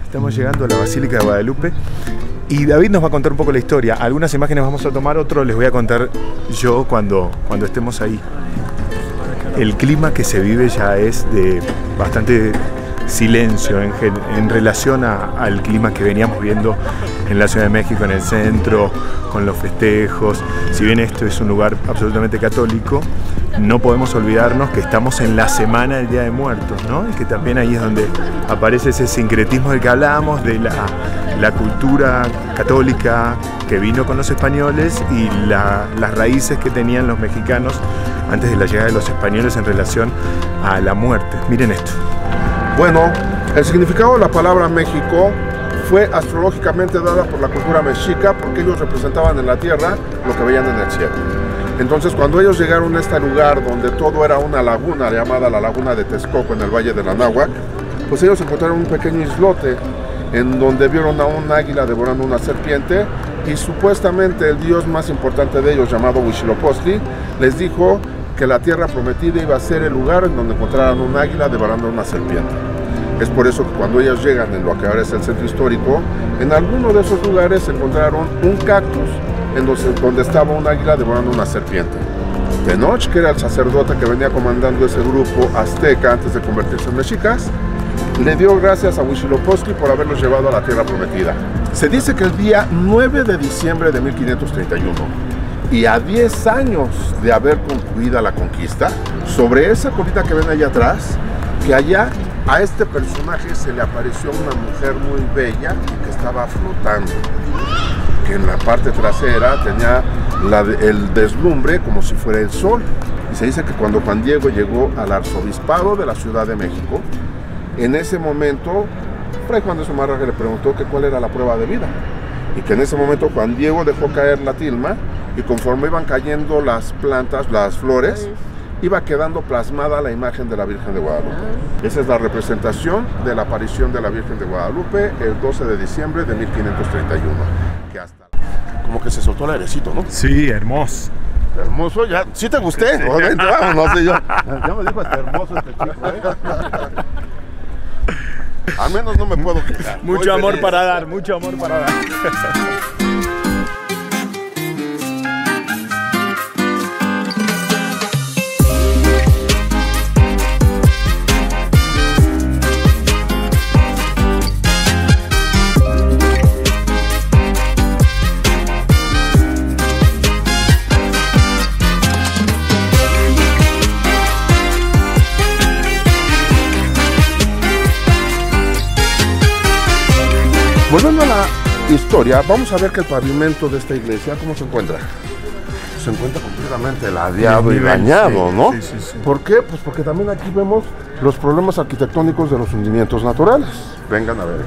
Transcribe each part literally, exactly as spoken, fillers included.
Estamos llegando a la Basílica de Guadalupe y David nos va a contar un poco la historia. Algunas imágenes vamos a tomar, otro les voy a contar yo cuando, cuando estemos ahí. El clima que se vive ya es de bastante silencio en, en relación a, al clima que veníamos viendo en la Ciudad de México, en el centro, con los festejos. Si bien esto es un lugar absolutamente católico, no podemos olvidarnos que estamos en la semana del Día de Muertos, ¿no? Y que también ahí es donde aparece ese sincretismo del que hablábamos, de la, la cultura católica que vino con los españoles y la, las raíces que tenían los mexicanos antes de la llegada de los españoles en relación a la muerte. Miren esto. Bueno, el significado de la palabra México fue astrológicamente dada por la cultura mexica porque ellos representaban en la tierra lo que veían en el cielo. Entonces, cuando ellos llegaron a este lugar donde todo era una laguna llamada la Laguna de Texcoco en el Valle de la Anáhuac, pues ellos encontraron un pequeño islote en donde vieron a un águila devorando una serpiente y supuestamente el dios más importante de ellos, llamado Huitzilopochtli, les dijo que la tierra prometida iba a ser el lugar en donde encontraran un águila devorando una serpiente. Es por eso que cuando ellos llegan en lo que ahora es el centro histórico, en alguno de esos lugares encontraron un cactus en donde, donde estaba un águila devorando una serpiente. Tenoch, que era el sacerdote que venía comandando ese grupo azteca antes de convertirse en mexicas, le dio gracias a Huitzilopochtli por haberlos llevado a la tierra prometida. Se dice que el día nueve de diciembre de mil quinientos treinta y uno, y a diez años de haber concluida la conquista, sobre esa colita que ven allá atrás, que allá a este personaje se le apareció una mujer muy bella y que estaba flotando, que en la parte trasera tenía la, el deslumbre como si fuera el sol. Y se dice que cuando Juan Diego llegó al arzobispado de la Ciudad de México, en ese momento Fray Juan de Zumárraga le preguntó que cuál era la prueba de vida, y que en ese momento Juan Diego dejó caer la tilma, y conforme iban cayendo las plantas, las flores, iba quedando plasmada la imagen de la Virgen de Guadalupe. Esa es la representación de la aparición de la Virgen de Guadalupe el doce de diciembre de mil quinientos treinta y uno. Que hasta... Como que se soltó el airecito, ¿no? Sí, hermoso. Hermoso, ya. ¿Sí te gusté? No, vente, vamos, no sé yo. Ya me dijo hasta hermoso este chico, ¿eh? Al menos no me puedo quejar. Mucho amor feliz para dar, mucho amor para dar. Volviendo a la historia, vamos a ver que el pavimento de esta iglesia, ¿cómo se encuentra? Se encuentra completamente ladeado y dañado, ¿no? Sí, sí, sí. ¿Por qué? Pues porque también aquí vemos los problemas arquitectónicos de los hundimientos naturales. Vengan a ver.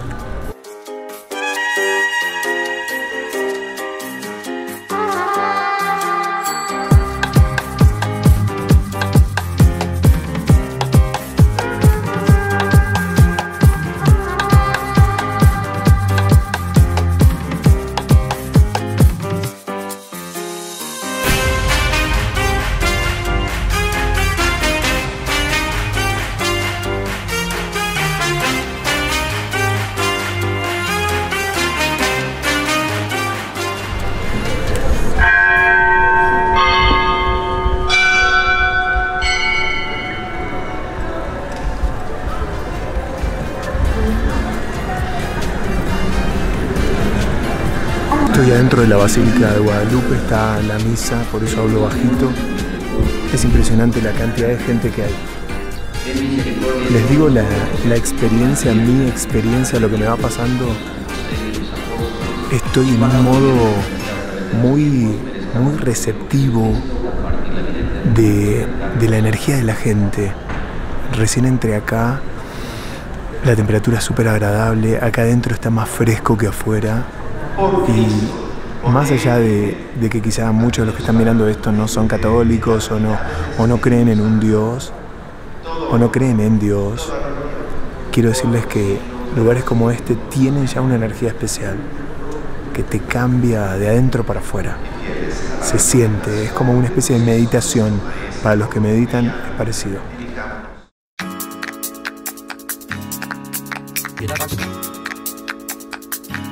Estoy adentro de la Basílica de Guadalupe, está la misa, por eso hablo bajito. Es impresionante la cantidad de gente que hay. Les digo la, la experiencia, mi experiencia, lo que me va pasando. Estoy en un modo muy, muy receptivo de, de la energía de la gente. Recién entré acá, la temperatura es súper agradable, acá adentro está más fresco que afuera. Y más allá de, de que quizá muchos de los que están mirando esto no son católicos o no, o no creen en un Dios, o no creen en Dios, quiero decirles que lugares como este tienen ya una energía especial que te cambia de adentro para afuera. Se siente, es como una especie de meditación. Para los que meditan es parecido.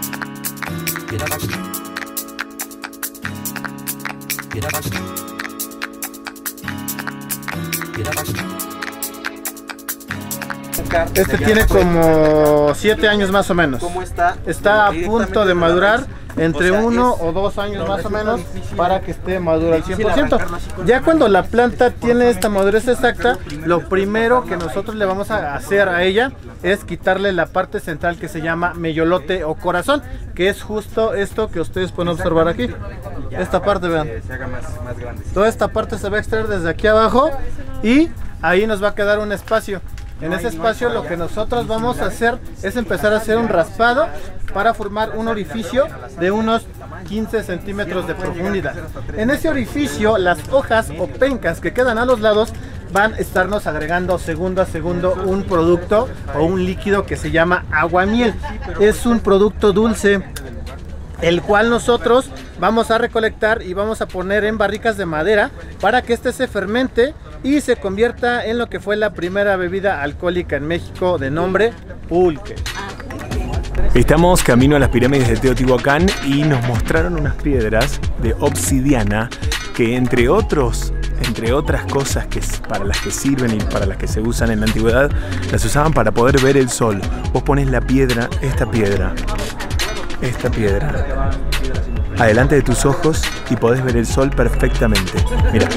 Este tiene como siete años más o menos. Está a punto de madurar, entre uno o dos años más o menos, para que esté madura al cien por ciento. Ya cuando la planta tiene esta madurez exacta, lo primero que nosotros le vamos a hacer a ella es quitarle la parte central que se llama meyolote o corazón, que es justo esto que ustedes pueden observar aquí. Esta parte, vean. Toda esta parte se va a extraer desde aquí abajo y ahí nos va a quedar un espacio. En ese espacio lo que nosotros vamos a hacer es empezar a hacer un raspado para formar un orificio de unos quince centímetros de profundidad. En ese orificio las hojas o pencas que quedan a los lados van a estarnos agregando segundo a segundo un producto o un líquido que se llama aguamiel. Es un producto dulce, el cual nosotros vamos a recolectar y vamos a poner en barricas de madera para que este se fermente y se convierta en lo que fue la primera bebida alcohólica en México de nombre pulque. Estamos camino a las pirámides de Teotihuacán y nos mostraron unas piedras de obsidiana que entre otros, entre otras cosas que para las que sirven y para las que se usan en la antigüedad, las usaban para poder ver el sol. Vos pones la piedra, esta piedra, esta piedra, adelante de tus ojos y podés ver el sol perfectamente. Mira.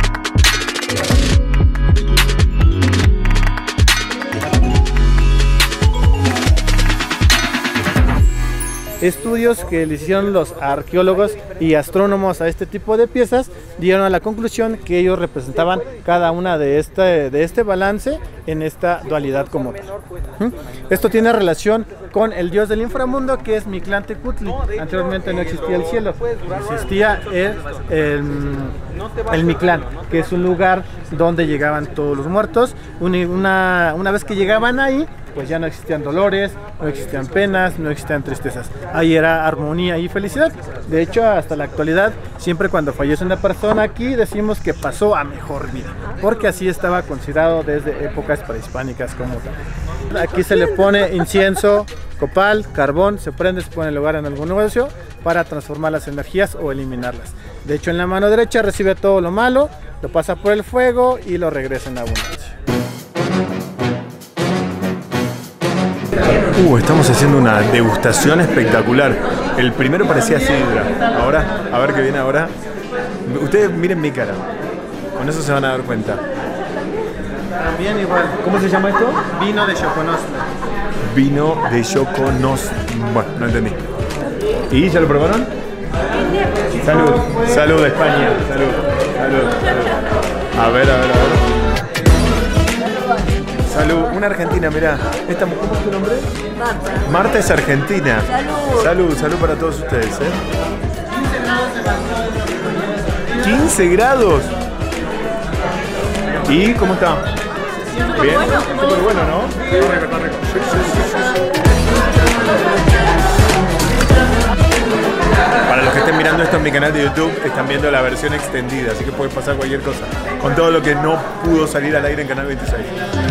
Estudios que le hicieron los arqueólogos y astrónomos a este tipo de piezas dieron a la conclusión que ellos representaban cada una de este, de este balance en esta dualidad como tal. ¿Mm? Esto tiene relación con el dios del inframundo, que es Mictlantecutli. Anteriormente no existía el cielo, existía el, el, el Mictlán, que es un lugar donde llegaban todos los muertos. Una, una vez que llegaban ahí, pues ya no existían dolores, no existían penas, no existían tristezas. Ahí era armonía y felicidad. De hecho, hasta la actualidad, siempre cuando fallece una persona aquí, decimos que pasó a mejor vida, porque así estaba considerado desde épocas prehispánicas como tal. Aquí se le pone incienso, copal, carbón, se prende, se pone en lugar en algún negocio para transformar las energías o eliminarlas. De hecho, en la mano derecha recibe todo lo malo, lo pasa por el fuego y lo regresa en abundancia. Uh, estamos haciendo una degustación espectacular. El primero parecía sidra. Ahora, a ver qué viene ahora. Ustedes miren mi cara. Con eso se van a dar cuenta. También igual. ¿Cómo se llama esto? Vino de Xoconostle. Vino de Xoconostle. Bueno, no entendí. ¿Y ya lo probaron? Salud. Salud, España. Salud. Salud. Salud. A ver, a ver, a ver. Salud, una argentina, mirá. Esta, ¿cómo es tu nombre? Marta. Marta es argentina. Salud. Salud, salud para todos ustedes, ¿eh? quince grados. ¿Y cómo está? Bien. Bueno. Súper bueno, ¿no? Está rico, está rico. Sí, sí, sí, sí. Para los que estén mirando esto en mi canal de YouTube, están viendo la versión extendida, así que puede pasar cualquier cosa. Con todo lo que no pudo salir al aire en Canal veintiséis.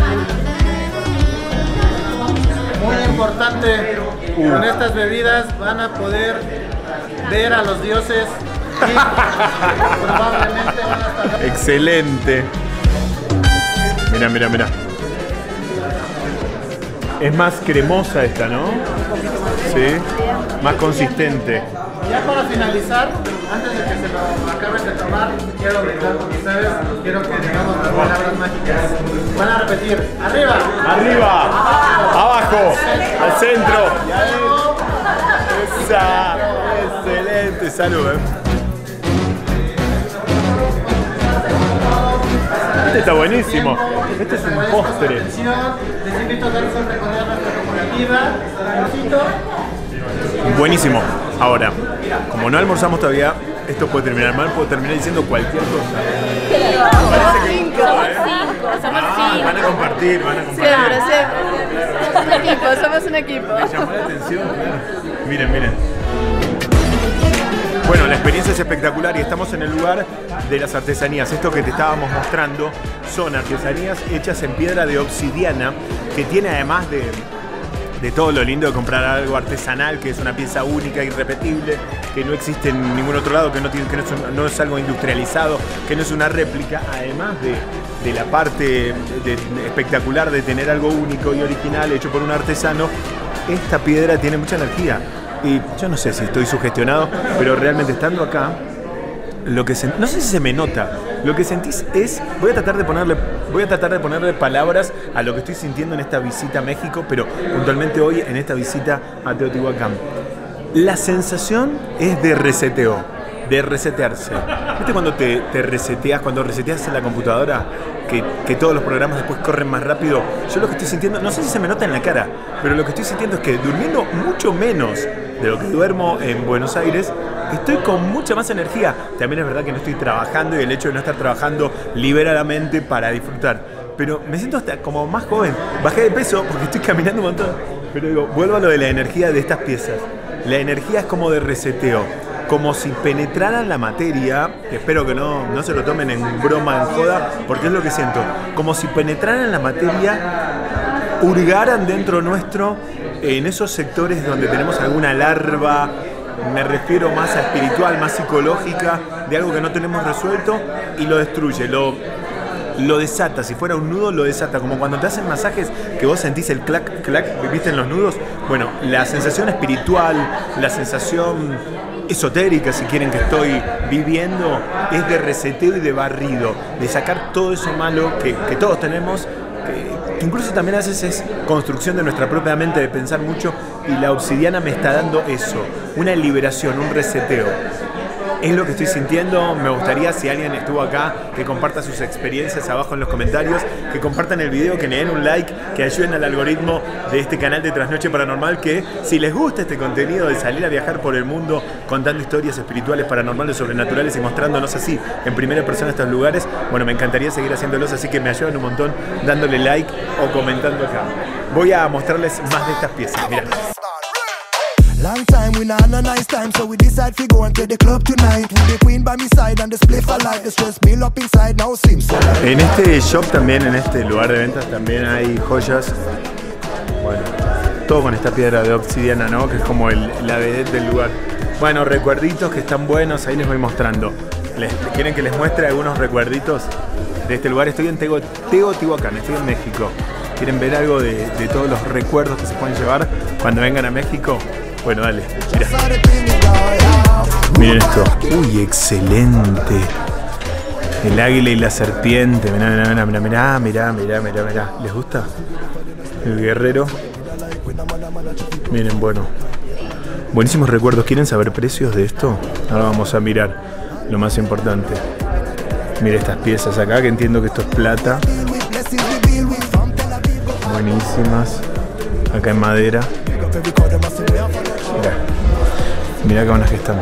Muy importante, uh. con estas bebidas van a poder ver a los dioses y probablemente van a estar... Excelente. Mira, mira, mira. Es más cremosa esta, ¿no? Sí. Más consistente. Ya para finalizar, antes de que se lo acaben de tomar, quiero brindar con ustedes, quiero que digamos las palabras mágicas. Van a repetir, arriba, arriba, abajo, abajo, al centro. Esa, excelente, salud. ¿eh? Este está buenísimo. Este es un postre. Les invito a darse un recorrido a nuestra cooperativa. Buenísimo. Ahora, como no almorzamos todavía, esto puede terminar mal, puede terminar diciendo cualquier cosa. Somos cinco, somos cinco. Ah, van a compartir, van a compartir. Claro, sí. Somos un equipo, somos un equipo. Me llamó la atención, claro. Miren, miren. Bueno, la experiencia es espectacular y estamos en el lugar de las artesanías. Esto que te estábamos mostrando son artesanías hechas en piedra de obsidiana, que tiene además de de todo lo lindo de comprar algo artesanal, que es una pieza única, irrepetible, que no existe en ningún otro lado, que no, tiene, que no, es, un, no es algo industrializado, que no es una réplica, además de, de la parte de, de, espectacular de tener algo único y original hecho por un artesano. Esta piedra tiene mucha energía y yo no sé si estoy sugestionado, pero realmente estando acá, lo que se, no sé si se me nota, lo que sentís es, voy a tratar de ponerle, voy a tratar de ponerle palabras a lo que estoy sintiendo en esta visita a México, pero puntualmente hoy en esta visita a Teotihuacán. La sensación es de reseteo, de resetearse. ¿Viste cuando te, te reseteas, cuando reseteas en la computadora, que, que todos los programas después corren más rápido? Yo lo que estoy sintiendo, no sé si se me nota en la cara, pero lo que estoy sintiendo es que durmiendo mucho menos de lo que duermo en Buenos Aires, estoy con mucha más energía. También es verdad que no estoy trabajando y el hecho de no estar trabajando libera la mente para disfrutar. Pero me siento hasta como más joven. Bajé de peso porque estoy caminando un montón. Pero digo, vuelvo a lo de la energía de estas piezas. La energía es como de reseteo. Como si penetraran la materia, que espero que no, no se lo tomen en broma, en joda, porque es lo que siento. Como si penetraran la materia, hurgaran dentro nuestro, en esos sectores donde tenemos alguna larva, me refiero más a espiritual, más psicológica, de algo que no tenemos resuelto, y lo destruye, lo, lo desata. Si fuera un nudo, lo desata. Como cuando te hacen masajes, que vos sentís el clac, clac, ¿viste en los nudos? Bueno, la sensación espiritual, la sensación esotérica, si quieren, que estoy viviendo, es de reseteo y de barrido, de sacar todo eso malo que, que todos tenemos, que, que incluso también a veces es construcción de nuestra propia mente, de pensar mucho, y la obsidiana me está dando eso, una liberación, un reseteo. Es lo que estoy sintiendo. Me gustaría, si alguien estuvo acá, que comparta sus experiencias abajo en los comentarios, que compartan el video, que le den un like, que ayuden al algoritmo de este canal de Trasnoche Paranormal, que si les gusta este contenido de salir a viajar por el mundo contando historias espirituales, paranormales, sobrenaturales y mostrándonos así en primera persona estos lugares, bueno, me encantaría seguir haciéndolos, así que me ayudan un montón dándole like o comentando acá. Voy a mostrarles más de estas piezas, mirá. Long time we not a nice time, so we decide to go and play the club tonight. The queen by my side and the spliff I like, the stress build up inside now seems so. En este shop también, en este lugar de ventas también hay joyas. Bueno, todo con esta piedra de obsidiana, ¿no? Que es como el, la vedette del lugar. Bueno, recuerditos que están buenos, ahí les voy mostrando. ¿Les, ¿Quieren que les muestre algunos recuerditos de este lugar? Estoy en Tego, Teotihuacán, estoy en México. ¿Quieren ver algo de, de todos los recuerdos que se pueden llevar cuando vengan a México? Bueno, dale, mira. Miren esto. Uy, excelente. El águila y la serpiente. Mirá, mirá, mirá, mirá, mirá, mirá, mirá, mirá. ¿Les gusta? El guerrero. Miren, bueno. Buenísimos recuerdos. ¿Quieren saber precios de esto? Ahora vamos a mirar lo más importante. Miren estas piezas acá, que entiendo que esto es plata. Buenísimas. Acá en madera. Mirá, mirá qué buenas que están.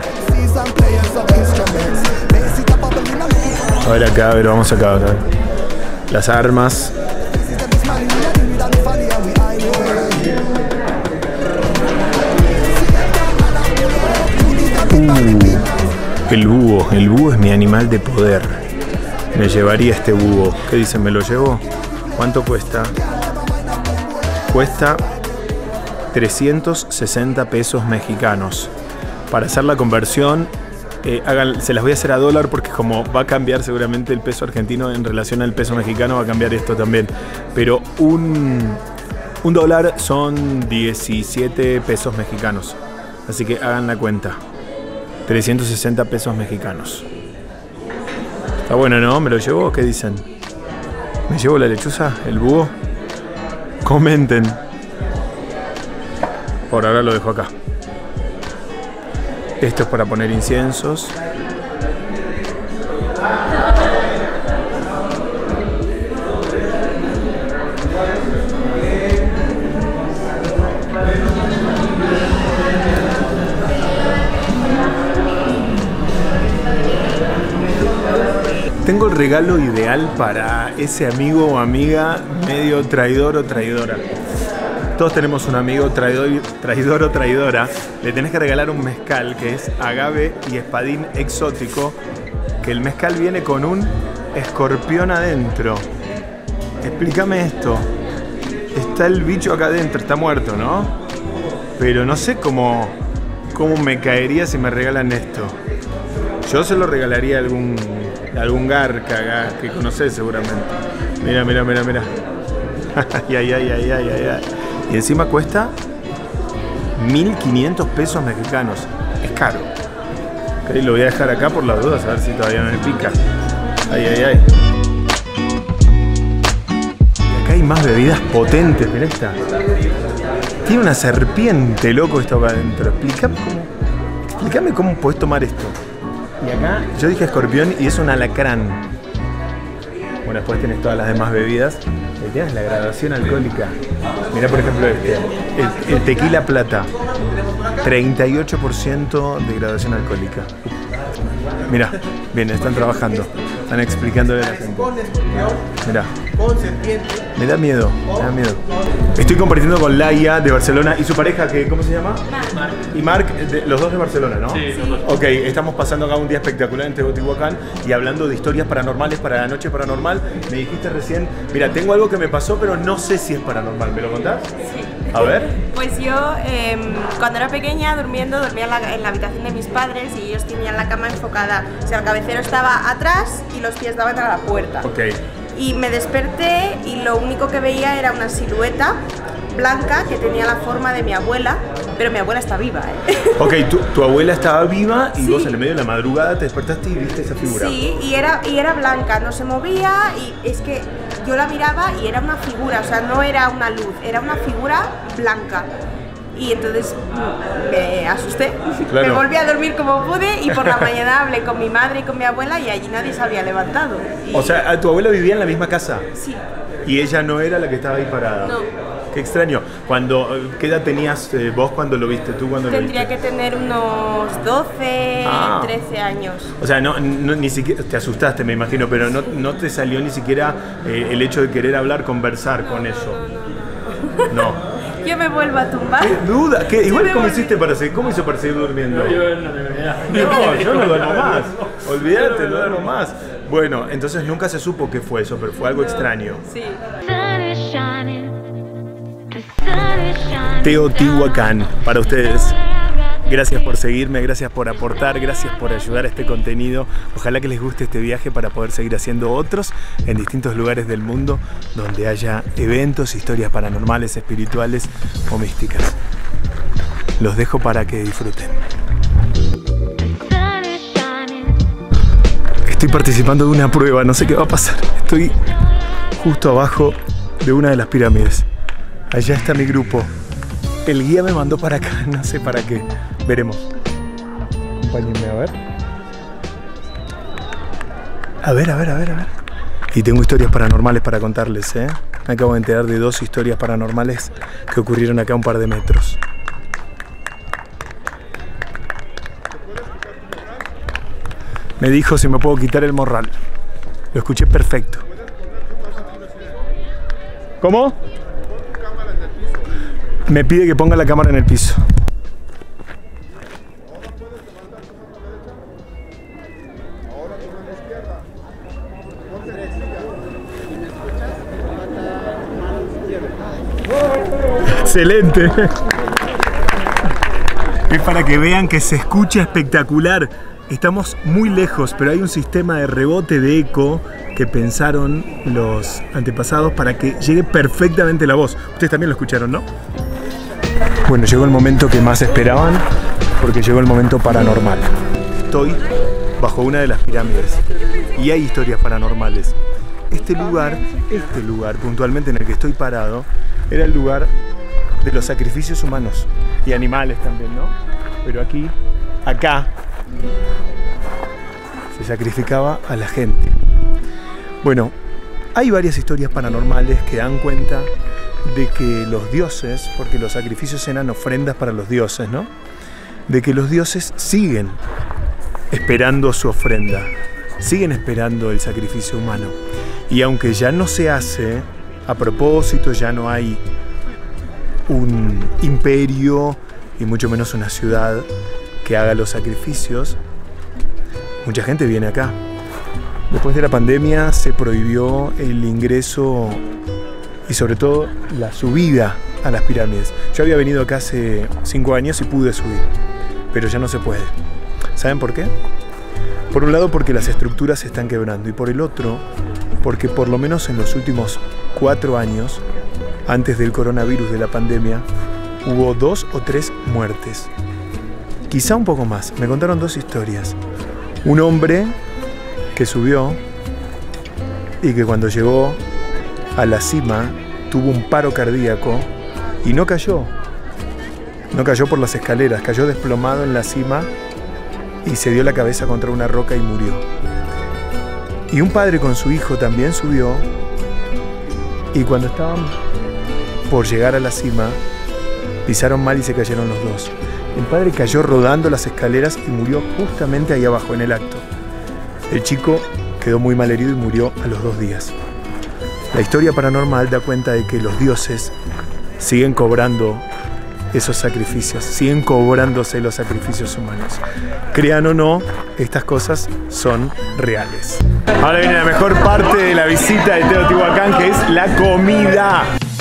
A ver acá, a ver, vamos acá, acá. Las armas. Uh, el búho, el búho es mi animal de poder. Me llevaría este búho. ¿Qué dicen? ¿Me lo llevo? ¿Cuánto cuesta? Cuesta trescientos sesenta pesos mexicanos. Para hacer la conversión, eh, hagan, se las voy a hacer a dólar porque como va a cambiar seguramente el peso argentino en relación al peso mexicano, va a cambiar esto también. Pero un, un dólar son diecisiete pesos mexicanos. Así que hagan la cuenta. trescientos sesenta pesos mexicanos. Está bueno, ¿no? ¿Me lo llevo? ¿Qué dicen? ¿Me llevo la lechuza? ¿El búho? Comenten. Por ahora lo dejo acá. Esto es para poner inciensos. Tengo el regalo ideal para ese amigo o amiga medio traidor o traidora. Todos tenemos un amigo traidor, traidor o traidora. Le tenés que regalar un mezcal que es agave y espadín exótico. Que el mezcal viene con un escorpión adentro. Explícame esto. está el bicho acá adentro, está muerto, ¿no? Pero no sé cómo, cómo me caería si me regalan esto. Yo se lo regalaría a algún, a algún garca que conocés seguramente. Mira, mira, mira, mira. ay, ay, ay, ay, ay, ay. Y encima cuesta mil quinientos pesos mexicanos. Es caro. Okay, lo voy a dejar acá por las dudas, a ver si todavía me pica. Ay, ay, ay. Y acá hay más bebidas potentes, mirá esta. Tiene una serpiente, loco, esto acá adentro. Explícame cómo, explícame cómo podés tomar esto. Y acá yo dije escorpión y es un alacrán. Bueno, después tenés todas las demás bebidas. Ahí tienes la graduación alcohólica. Mirá, por ejemplo, este, el, el tequila plata. treinta y ocho por ciento de graduación alcohólica. Mirá, bien, están trabajando. Están explicándole a la gente. Mirá. Me da miedo, me da miedo. Estoy compartiendo con Laia de Barcelona y su pareja, que, ¿cómo se llama? Marc. Y Marc, de, los dos de Barcelona, ¿no? Sí, los dos. Ok, estamos pasando acá un día espectacular en Teotihuacán y hablando de historias paranormales para la noche paranormal. Me dijiste recién, mira, tengo algo que me pasó, pero no sé si es paranormal. ¿Me lo contás? Sí. A ver. Pues yo, eh, cuando era pequeña, durmiendo, dormía en la, en la habitación de mis padres y ellos tenían la cama enfocada. O sea, el cabecero estaba atrás y los pies daban a la puerta. Ok. Y me desperté y lo único que veía era una silueta blanca que tenía la forma de mi abuela, pero mi abuela está viva, ¿eh? Ok, tu, tu abuela estaba viva y sí. Vos en el medio de la madrugada te despertaste y viste esa figura. Sí, y era, y era blanca, no se movía y es que yo la miraba y era una figura, o sea, no era una luz, era una figura blanca. Y entonces me asusté, claro. Me volví a dormir como pude y por la mañana hablé con mi madre y con mi abuela y allí nadie se había levantado. Y... O sea, ¿tu abuela vivía en la misma casa? Sí. ¿Y ella no era la que estaba ahí parada? No. Qué extraño. Cuando, ¿qué edad tenías eh, vos cuando lo viste? ¿Tú cuando Tendría lo viste? que tener unos doce, ah. trece años. O sea, no, no, ni siquiera te asustaste, me imagino, pero no, no te salió ni siquiera eh, el hecho de querer hablar, conversar no, con no, eso. No, no, no. No. Yo me vuelvo a tumbar. ¿Qué duda? ¿Qué? Igual, ¿cómo volví... hiciste para seguir? ¿Cómo hizo para seguir durmiendo? No, yo no me No, yo no duermo más. Olvídate, no duermo más. Bueno, entonces nunca se supo qué fue eso, pero fue algo no. extraño. Sí. Teotihuacán, para ustedes. Gracias por seguirme, gracias por aportar, gracias por ayudar a este contenido. Ojalá que les guste este viaje para poder seguir haciendo otros en distintos lugares del mundo donde haya eventos, historias paranormales, espirituales o místicas. Los dejo para que disfruten. Estoy participando de una prueba, no sé qué va a pasar. Estoy justo abajo de una de las pirámides. Allá está mi grupo. El guía me mandó para acá, no sé para qué. Veremos. Acompáñenme a ver. A ver, a ver, a ver, a ver. Y tengo historias paranormales para contarles, ¿eh? Me acabo de enterar de dos historias paranormales que ocurrieron acá a un par de metros. Me dijo si me puedo quitar el morral. Lo escuché perfecto. ¿Cómo? Me pide que ponga la cámara en el piso. Excelente. Es para que vean que se escucha espectacular. Estamos muy lejos, pero hay un sistema de rebote de eco que pensaron los antepasados para que llegue perfectamente la voz. Ustedes también lo escucharon, ¿no? Bueno, llegó el momento que más esperaban, porque llegó el momento paranormal. Estoy bajo una de las pirámides y hay historias paranormales. Este lugar, este lugar puntualmente en el que estoy parado, era el lugar de los sacrificios humanos y animales también, ¿no? Pero aquí, acá, se sacrificaba a la gente. Bueno, hay varias historias paranormales que dan cuenta de que los dioses, porque los sacrificios eran ofrendas para los dioses, ¿no? De que los dioses siguen esperando su ofrenda, siguen esperando el sacrificio humano. Y aunque ya no se hace a propósito, ya no hay un imperio y mucho menos una ciudad que haga los sacrificios, mucha gente viene acá. Después de la pandemia se prohibió el ingreso y sobre todo la subida a las pirámides. Yo había venido acá hace cinco años y pude subir, pero ya no se puede. ¿Saben por qué? Por un lado porque las estructuras se están quebrando y por el otro porque por lo menos en los últimos cuatro años, antes del coronavirus, de la pandemia, hubo dos o tres muertes. Quizá un poco más. Me contaron dos historias. Un hombre que subió y que cuando llegó a la cima tuvo un paro cardíaco y no cayó. No cayó por las escaleras, cayó desplomado en la cima y se dio la cabeza contra una roca y murió. Y un padre con su hijo también subió y cuando estaban por llegar a la cima pisaron mal y se cayeron los dos. El padre cayó rodando las escaleras y murió justamente ahí abajo en el acto. El chico quedó muy mal herido y murió a los dos días. La historia paranormal da cuenta de que los dioses siguen cobrando esos sacrificios, siguen cobrándose los sacrificios humanos. Crean o no, estas cosas son reales. Ahora viene la mejor parte de la visita de Teotihuacán, que es la comida.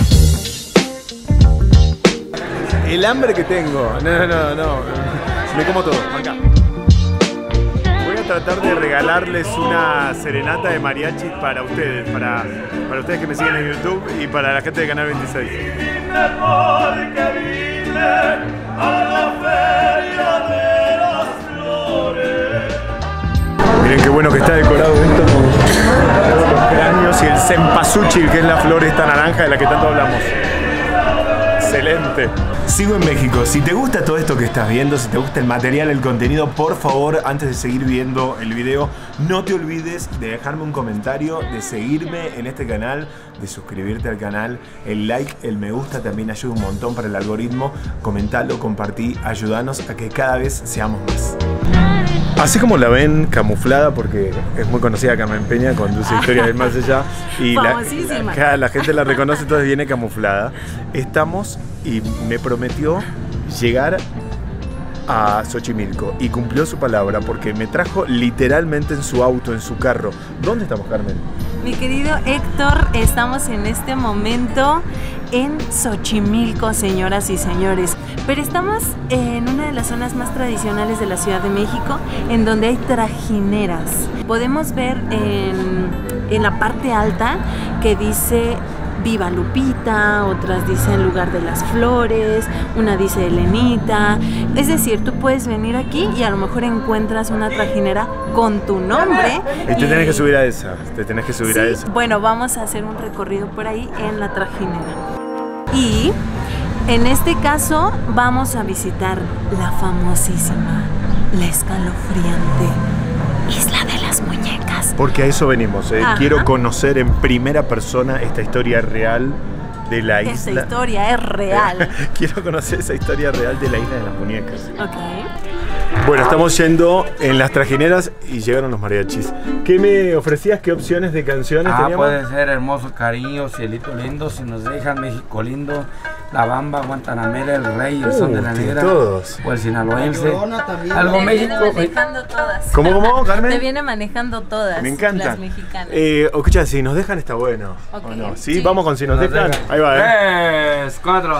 El hambre que tengo. No, no, no. Me como todo. Acá. Voy a tratar de regalarles una serenata de mariachis para ustedes, para, para ustedes que me siguen en YouTube y para la gente de Canal veintiséis. Miren qué bueno que está decorado esto con los cráneos y el cempasúchil, que es la flor esta naranja de la que tanto hablamos. Excelente. Sigo en México. Si te gusta todo esto que estás viendo, si te gusta el material, el contenido, por favor, antes de seguir viendo el video, no te olvides de dejarme un comentario, de seguirme en este canal, de suscribirte al canal. El like, el me gusta también ayuda un montón para el algoritmo. Comentalo, compartí, ayúdanos a que cada vez seamos más. Así como la ven camuflada, porque es muy conocida Carmen Peña, conduce Historias del Más Allá y la, la, la gente la reconoce, entonces viene camuflada. Estamos y me prometió llegar a Xochimilco y cumplió su palabra porque me trajo literalmente en su auto, en su carro. ¿Dónde estamos, Carmen? Mi querido Héctor, estamos en este momento en Xochimilco, señoras y señores. Pero estamos en una de las zonas más tradicionales de la Ciudad de México, en donde hay trajineras. Podemos ver en, en la parte alta que dice Viva Lupita, otras dicen Lugar de las Flores, una dice Elenita. Es decir, tú puedes venir aquí y a lo mejor encuentras una trajinera con tu nombre. Y te y... tenés que subir a esa, te tenés que subir sí, a esa. Bueno, vamos a hacer un recorrido por ahí en la trajinera. Y en este caso vamos a visitar la famosísima, la escalofriante Isla de las Muñecas. Porque a eso venimos, ¿eh? Quiero conocer en primera persona esta historia real de la isla. Esta historia es real. Quiero conocer esa historia real de la Isla de las Muñecas. Ok. Bueno, estamos yendo en las trajineras y llegaron los mariachis. ¿Qué me ofrecías? ¿Qué opciones de canciones ah, teníamos? Puede ser Hermoso Cariño, Cielito Lindo, Si Nos Dejan, México Lindo, La Bamba, Guantanamera, El Rey, El uh, Son de la Negra, todos. O El Sinaloense. Algo te México. Viene manejando todas. ¿Cómo, cómo, Carmen? Te viene manejando todas. Me encanta. Las mexicanas. Eh, escucha, Si Nos Dejan está bueno. Okay. ¿O no? ¿Sí? Sí. Vamos con Si Nos, nos dejan. dejan. Ahí va, ¿eh? Tres, cuatro.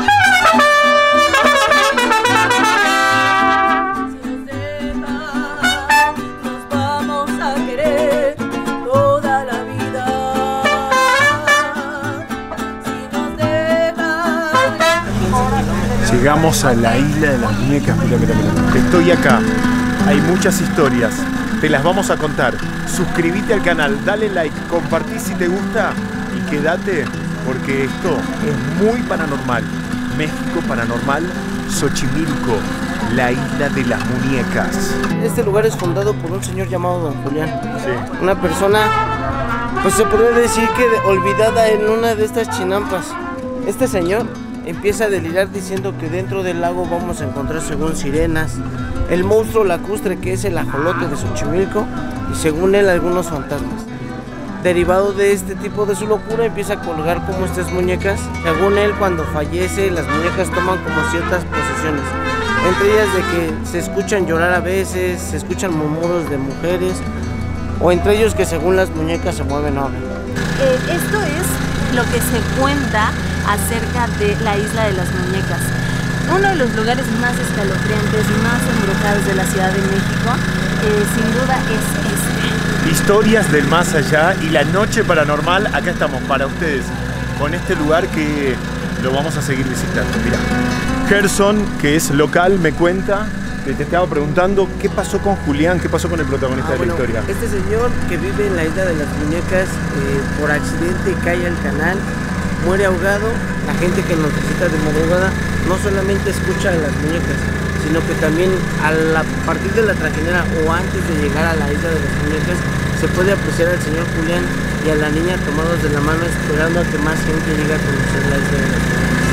Llegamos a la Isla de las Muñecas. Mira, mira, mira. Estoy acá. Hay muchas historias. Te las vamos a contar. Suscríbete al canal, dale like, compartí si te gusta y quédate porque esto es muy paranormal. México paranormal, Xochimilco, la Isla de las Muñecas. Este lugar es fundado por un señor llamado Don Julián. Sí. Una persona, pues se podría decir que olvidada en una de estas chinampas. Este señor empieza a delirar diciendo que dentro del lago vamos a encontrar según sirenas, el monstruo lacustre que es el ajolote de Xochimilco y según él algunos fantasmas. Derivado de este tipo de su locura empieza a colgar como estas muñecas. Según él, cuando fallece las muñecas toman como ciertas posesiones, entre ellas de que se escuchan llorar a veces, se escuchan murmuros de mujeres o entre ellos que según las muñecas se mueven ahora. Eh, esto es lo que se cuenta acerca de la Isla de las Muñecas. Uno de los lugares más escalofriantes y más embrujados de la Ciudad de México, eh, sin duda es este. Historias del más allá y la noche paranormal, acá estamos para ustedes, con este lugar que lo vamos a seguir visitando. Mira, Gerson, que es local, me cuenta, que te estaba preguntando qué pasó con Julián, qué pasó con el protagonista Ah, de bueno, la historia. Este señor que vive en la Isla de las Muñecas, eh, por accidente cae al canal, muere ahogado. La gente que nos visita de madrugada no solamente escucha a las muñecas, sino que también a, la, a partir de la trajinera o antes de llegar a la Isla de las Muñecas se puede apreciar al señor Julián y a la niña tomados de la mano esperando a que más gente llegue a conocer la Isla de las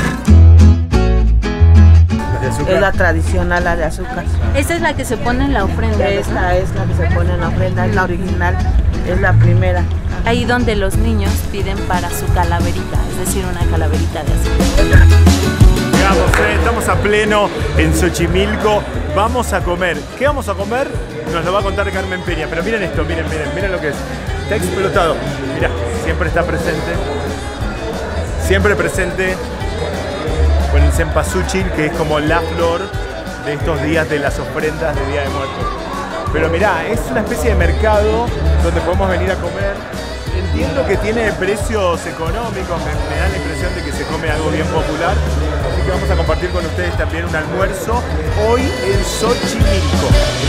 Muñecas. Es la tradicional, la de azúcar. Esa es la que se pone en la ofrenda. Esta es la que se pone en la ofrenda, es la original, es la primera. Ahí donde los niños piden para su calaverita, es decir, una calaverita de azúcar. Llegamos, eh, estamos a pleno en Xochimilco, vamos a comer. ¿Qué vamos a comer? Nos lo va a contar Carmen Peña, pero miren esto, miren, miren, miren lo que es. Está explotado. Mira, siempre está presente, siempre presente con el cempasúchil, que es como la flor de estos días de las ofrendas de Día de Muertos. Pero mirá, es una especie de mercado donde podemos venir a comer. Entiendo que tiene precios económicos, me, me da la impresión de que se come algo bien popular. Así que vamos a compartir con ustedes también un almuerzo hoy en Xochimilco.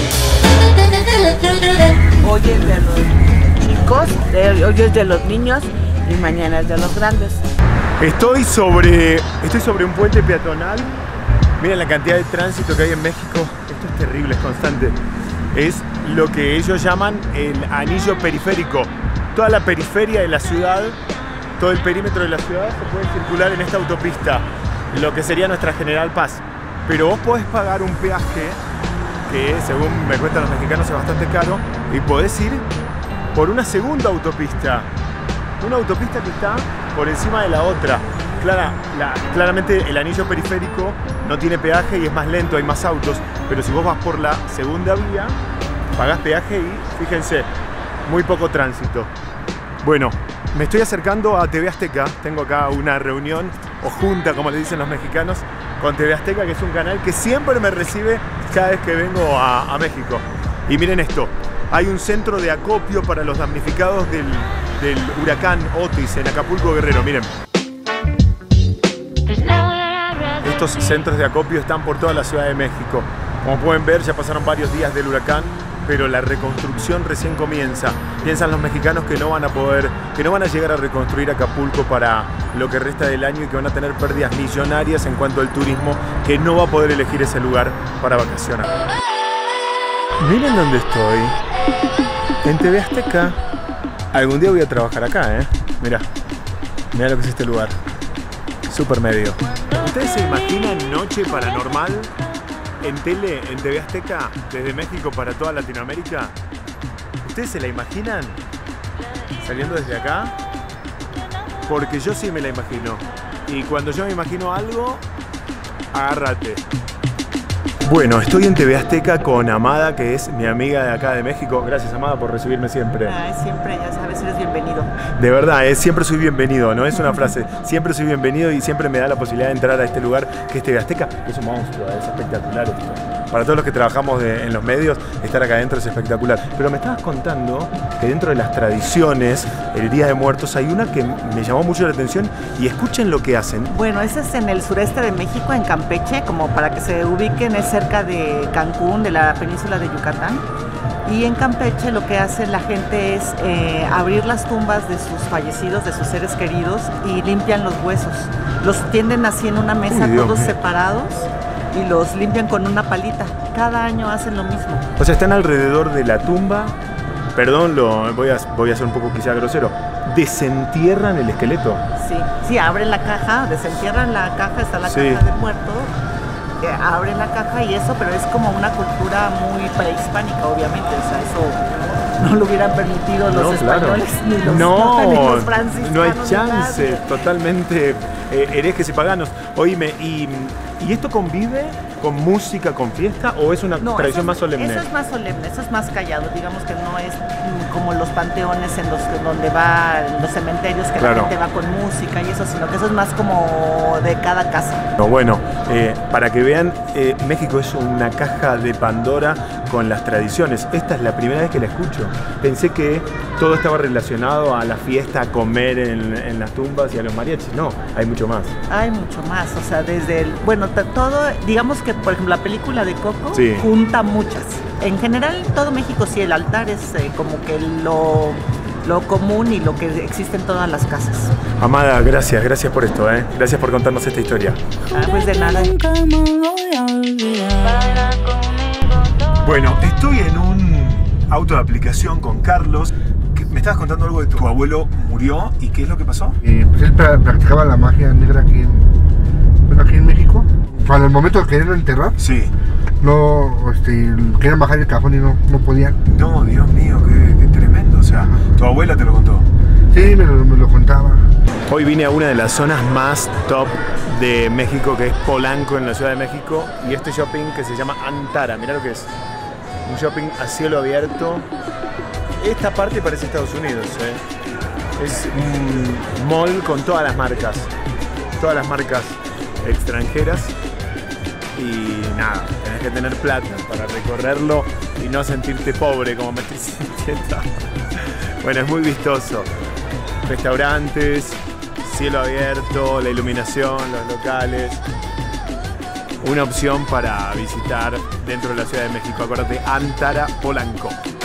Hoy es de los chicos, de- hoy es de los niños y mañana es de los grandes. Estoy sobre, estoy sobre un puente peatonal. Miren la cantidad de tránsito que hay en México. Esto es terrible, es constante. Es lo que ellos llaman el anillo periférico. Toda la periferia de la ciudad, todo el perímetro de la ciudad se puede circular en esta autopista, lo que sería nuestra General Paz. Pero vos podés pagar un peaje que, según me cuentan los mexicanos, es bastante caro, y podés ir por una segunda autopista. Una autopista que está por encima de la otra. Clara, la, claramente el anillo periférico no tiene peaje y es más lento, hay más autos, pero si vos vas por la segunda vía, pagás peaje y, fíjense, muy poco tránsito. Bueno, me estoy acercando a T V Azteca, tengo acá una reunión o junta, como le dicen los mexicanos, con T V Azteca, que es un canal que siempre me recibe cada vez que vengo a, a México. Y miren esto, hay un centro de acopio para los damnificados del, del huracán Otis en Acapulco, Guerrero, miren. Estos centros de acopio están por toda la Ciudad de México. Como pueden ver, ya pasaron varios días del huracán, pero la reconstrucción recién comienza. Piensan los mexicanos que no van a poder, que no van a llegar a reconstruir Acapulco para lo que resta del año y que van a tener pérdidas millonarias en cuanto al turismo, que no va a poder elegir ese lugar para vacacionar. Miren dónde estoy. En T V Azteca. Algún día voy a trabajar acá, ¿eh? Mirá. Mirá lo que es este lugar. Super medio. ¿Ustedes se imaginan Noche Paranormal en tele, en T V Azteca, desde México para toda Latinoamérica? ¿Ustedes se la imaginan saliendo desde acá? Porque yo sí me la imagino. Y cuando yo me imagino algo, agárrate. Bueno, estoy en T V Azteca con Amada, que es mi amiga de acá de México. Gracias, Amada, por recibirme siempre. Ay, siempre, ya sabes, eres bienvenido. De verdad, eh, siempre soy bienvenido, no es una frase. Siempre soy bienvenido y siempre me da la posibilidad de entrar a este lugar que es T V Azteca. Es un monstruo, es espectacular esto. Para todos los que trabajamos de, en los medios, estar acá adentro es espectacular. Pero me estabas contando que dentro de las tradiciones, el Día de Muertos, hay una que me llamó mucho la atención y escuchen lo que hacen. Bueno, ese es en el sureste de México, en Campeche, como para que se ubiquen, es cerca de Cancún, de la península de Yucatán. Y en Campeche lo que hace la gente es eh, abrir las tumbas de sus fallecidos, de sus seres queridos, y limpian los huesos. Los tienden así en una mesa, Uy, Dios todos mío. separados, y los limpian con una palita. Cada año hacen lo mismo. O sea, están alrededor de la tumba, perdón, lo, voy, a, voy a ser un poco quizá grosero, desentierran el esqueleto. Sí, sí, abren la caja, desentierran la caja, está la Sí. caja del muerto, eh, abren la caja y eso, pero es como una cultura muy prehispánica, obviamente, o sea, eso no lo hubieran permitido los No, claro. españoles ni los, No, ni los franciscanos. no hay ni chance, nadie. totalmente eh, herejes y paganos. Oíme, y, y esto convive con música, con fiesta, o es una No, tradición eso, más solemne? Eso es más solemne, eso es más callado, digamos que no es mm, como los panteones en los donde va, en los cementerios que Claro. la gente va con música y eso, sino que eso es más como de cada casa. No, bueno, eh, para que vean, eh, México es una caja de Pandora con las tradiciones. Esta es la primera vez que la escucho. Pensé que todo estaba relacionado a la fiesta, a comer en, en las tumbas y a los mariachis. No, hay mucho más. Hay mucho más, o sea, desde el, bueno, t- todo, digamos que por ejemplo la película de Coco Sí. junta muchas. En general todo México sí, el altar es eh, como que lo, lo común y lo que existe en todas las casas. Amada, gracias, gracias por esto, ¿eh? Gracias por contarnos esta historia. Ah, pues de nada. Bueno, estoy en un auto de aplicación con Carlos. Me estabas contando algo de tu abuelo murió y ¿qué es lo que pasó? Eh, pues él pra- practicaba la magia negra aquí en, bueno, aquí en México. Para el momento de quererlo enterrar, Sí. no, este, querían bajar el cajón y no, no podían. No, Dios mío, qué, qué tremendo. O sea, tu abuela te lo contó. Sí, me lo, me lo contaba. Hoy vine a una de las zonas más top de México, que es Polanco, en la Ciudad de México, y este shopping que se llama Antara. Mirá lo que es. Un shopping a cielo abierto. Esta parte parece Estados Unidos, ¿eh? Es un mall con todas las marcas. Todas las marcas extranjeras. Y nada, tenés que tener plata para recorrerlo y no sentirte pobre como me estoy sintiendo. Bueno, es muy vistoso. Restaurantes, cielo abierto, la iluminación, los locales. Una opción para visitar dentro de la Ciudad de México. Acuérdate, Antara, Polanco.